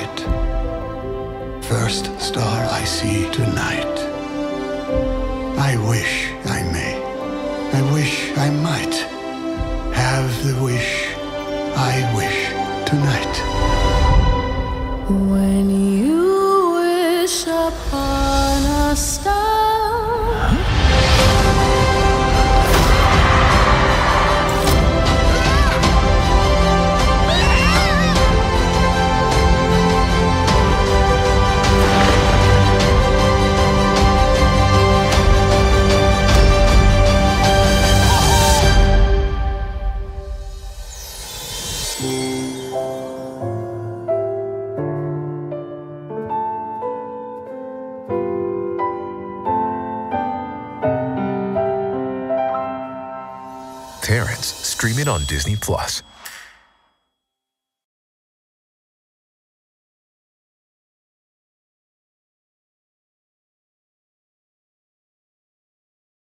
light. First star I see tonight. I wish I may. I wish I might have the wish I wish tonight. When you wish upon a star. Terrence, stream it on Disney+.